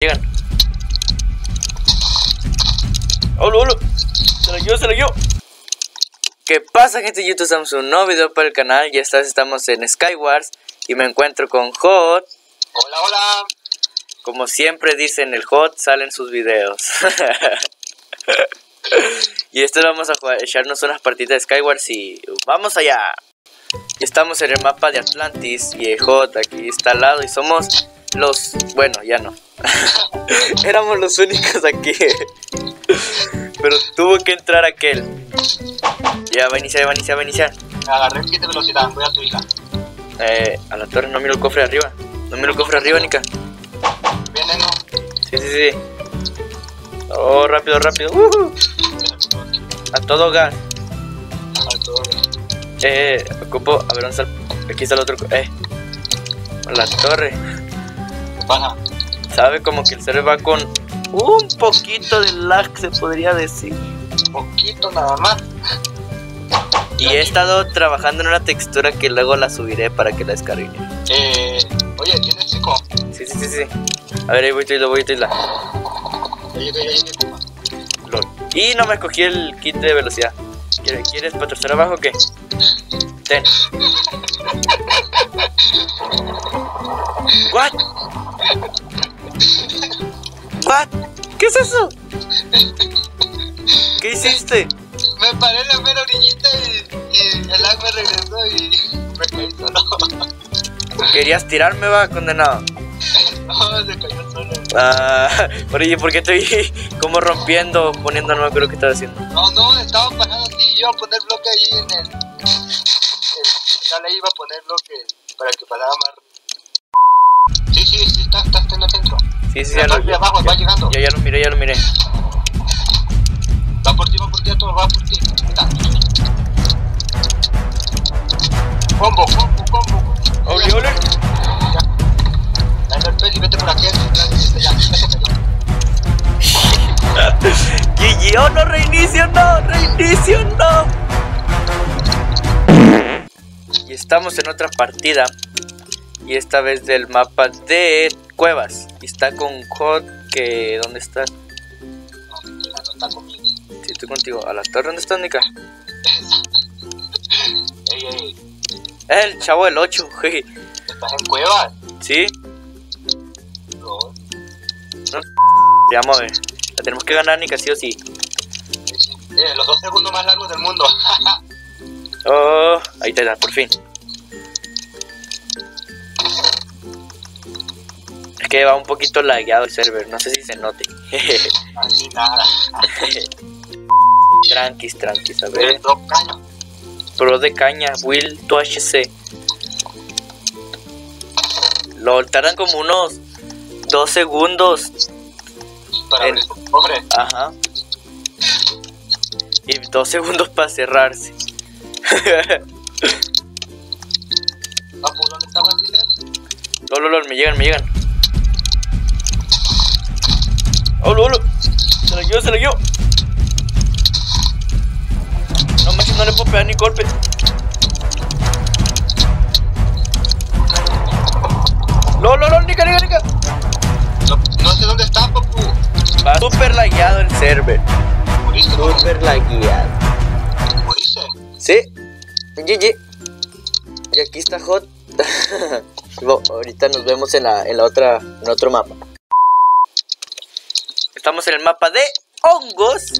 Llegan. ¡Hola, hola! ¡Se la dio! ¿Qué pasa, gente de YouTube? Estamos en un nuevo video para el canal. Ya estamos en Skywars y me encuentro con Hot. Hola, hola. Como siempre dicen el Hot, salen sus videos. Y vamos a echarnos unas partidas de Skywars y ¡vamos allá! Estamos en el mapa de Atlantis y el Hot aquí está al lado y somos los... bueno, ya no. Éramos los únicos aquí. Pero tuvo que entrar aquel. Ya va a iniciar. Agarré el kit de velocidad, voy a tu hija. A la torre, no miro el cofre arriba. No miro el cofre arriba, Nika. ¿Viene, no? Sí. Oh, rápido. A todo gas. Ocupo, a ver dónde está. Aquí está el otro. La torre. ¿Qué pasa? Sabe como que el server va con un poquito de lag, se podría decir. Poquito nada más. Y he estado trabajando en una textura que luego la subiré para que la descarguen. Oye, ¿tienes chico? Sí. A ver, ahí voy, Isla. LOL. Y no me cogí el kit de velocidad. ¿Quieres patrocinar abajo o qué? Ten. What? ¿Qué es eso? ¿Qué hiciste? Me paré en la mera orillita y el lag me regresó y me caí solo. ¿Querías tirarme, va, condenado? No, se cayó solo. Oye, ¿por qué te vi como rompiendo, poniendo, no me acuerdo qué estaba haciendo? No, estaba parado así y iba a poner bloque ahí en el... Dale, iba a poner bloque para que parara más... Sí, está en el centro. Sí, ya lo vi. Abajo, va llegando. Ya lo miré. Va por ti, a todo, va por ti. Está. Combo. Ole. Ya. Dale el peli, vete por aquí. Ya, GG, oh, no, reinicio, no. Y estamos en otra partida. Y esta vez del mapa de cuevas. Y está con Hot, que... ¿dónde estás? No está conmigo. Sí, estoy contigo. ¿A la torre dónde estás, Nika? Ey. Es el chavo del 8, güey. ¿Estás en cuevas? ¿Sí? No. Ya, vamos a ver. La tenemos que ganar, Nika, sí o sí. Los 2 segundos más largos del mundo. Oh, ahí te da, por fin. Es que va un poquito lagueado el server, no sé si se note. Así nada. Tranquis, a ver. Caña. Pro de caña, Will to HC. Lo tardan como unos 2 segundos. Para abrir su cofre. Ajá. Y 2 segundos para cerrarse. ¿Dónde estaban, dices? LOL, me llegan. ¡Hola! Se la dio. No manches, no le puedo pegar ni golpe. ¡Lol, Nika! No sé dónde está, papu. Va super lagueado el server. ¿Moriste? Super lagueado. ¿Moriste? Sí. GG. Y aquí está Hot. Ahorita nos vemos en otro mapa. Estamos en el mapa de hongos.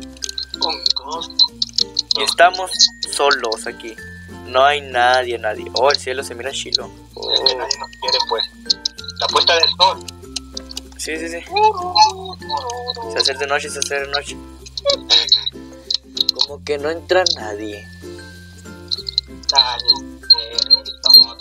Y estamos solos aquí. No hay nadie. Oh, el cielo se mira chilo. Oh. Es que nadie nos quiere, pues. La puesta del sol. Sí. Se hace de noche. Como que no entra nadie. Nadie quiere todo.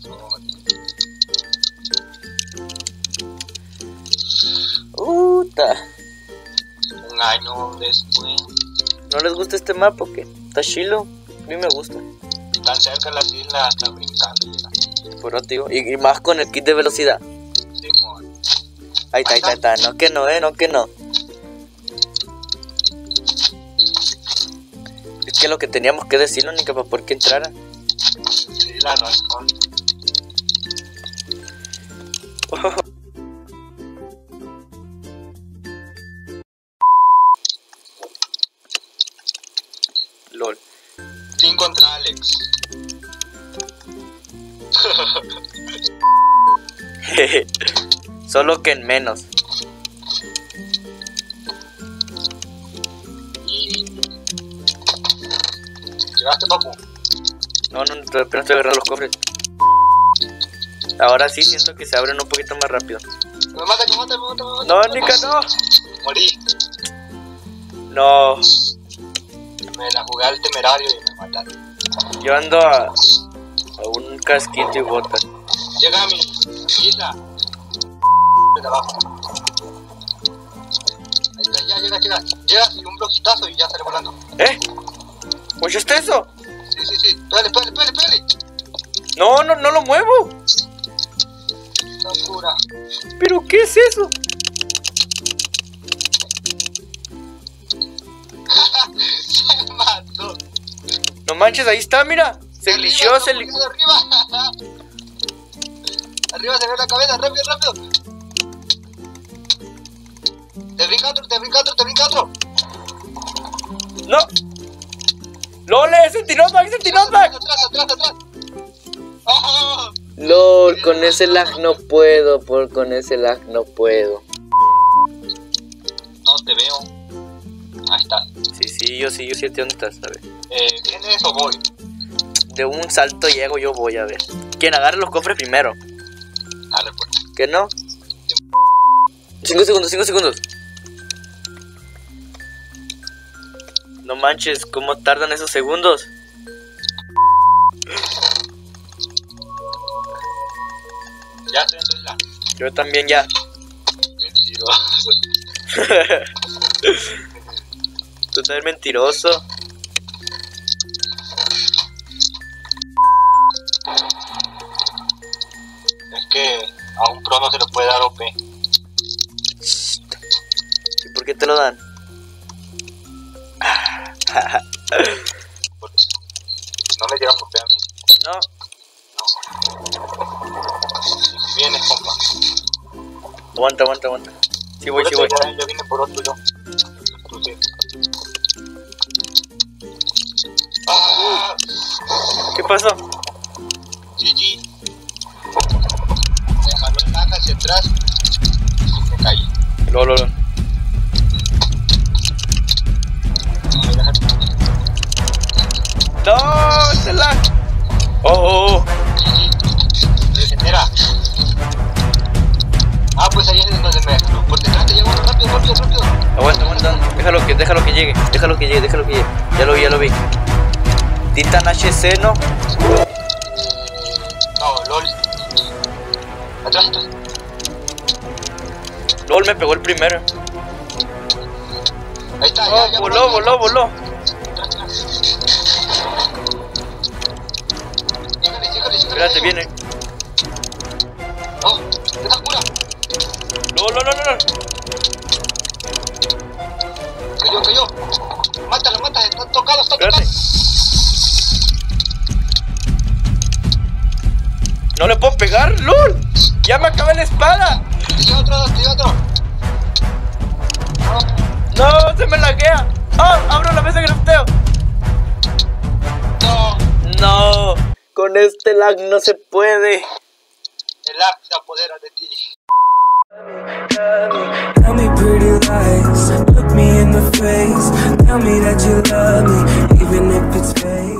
Un año después. ¿No les gusta este mapa o qué? Está chilo. A mí me gusta. Tan cerca las islas, están brincando. Por otro, tío. Y más con el kit de velocidad. Simón. Ahí está. No que no. Es que lo que teníamos que decirlo, Nika, para poder que entrara. Sí, la razón. LOL. Team contra Alex. Solo que en menos. ¿Llegaste, papu? No, apenas estoy agarrando los cofres. Ahora sí siento que se abren un poquito más rápido. Me mata. No, Nika, no. Morí. No. Me la jugué al temerario y me mataron. Yo ando a un casquito y botas. Llega a mi isla. De abajo. Ahí está, ya llega. Llega y un bloquitazo y ya sale volando. ¿Escuchaste eso? Sí. Pégale. No lo muevo. Locura. ¿Pero qué es eso? Se mató. No manches, ahí está, mira. Se glitchó, Arriba. Arriba se ve la cabeza, rápido. Te brinca otro. No. LOL, es Sentinelback. Atrás. ¡Oh! LOL, con ese lag no puedo, con ese lag no puedo. No te veo. Ahí está. Sí, yo sé dónde estás, a ver. ¿Vienes o voy? De un salto llego, yo voy a ver. ¿Quién agarre los cofres primero? Arre, pues. ¿Qué no? 5 segundos. No manches, ¿cómo tardan esos segundos? Ya estoy en tu isla. Yo también ya. Mentiroso. Tú eres mentiroso. Es que a un pro no se le puede dar OP. ¿Y por qué te lo dan? Porque no me llegan OP a mí. No. Si vienes, compa. Aguanta. Sí voy. Ya vine por otro yo. Tú sí. ¡Ah! ¿Qué pasó? GG. Me jaló el lag hacia atrás y me caí. LOL. No, ese lag. Oh. Regenera. Pues ahí es donde me... Por detrás te llevo rápido. Aguanta. Déjalo que llegue. Ya lo vi. Titan HC, ¿no? No, LOL. Atrás. LOL me pegó el primero. Ahí está, Oh, ya. voló. Sígale. Espérate, viene. No, esa cura. No. Cayó. Mátalo, está tocado. Espérate. No le puedo pegar, LOL. Ya me acabé la espada. Sigue otro. No, se me laguea. Abro la mesa de crafteo. No, con este lag no se puede. El lag se apodera de ti. Tell me pretty lies, look me in the face, tell me that you love me, even if it's fake.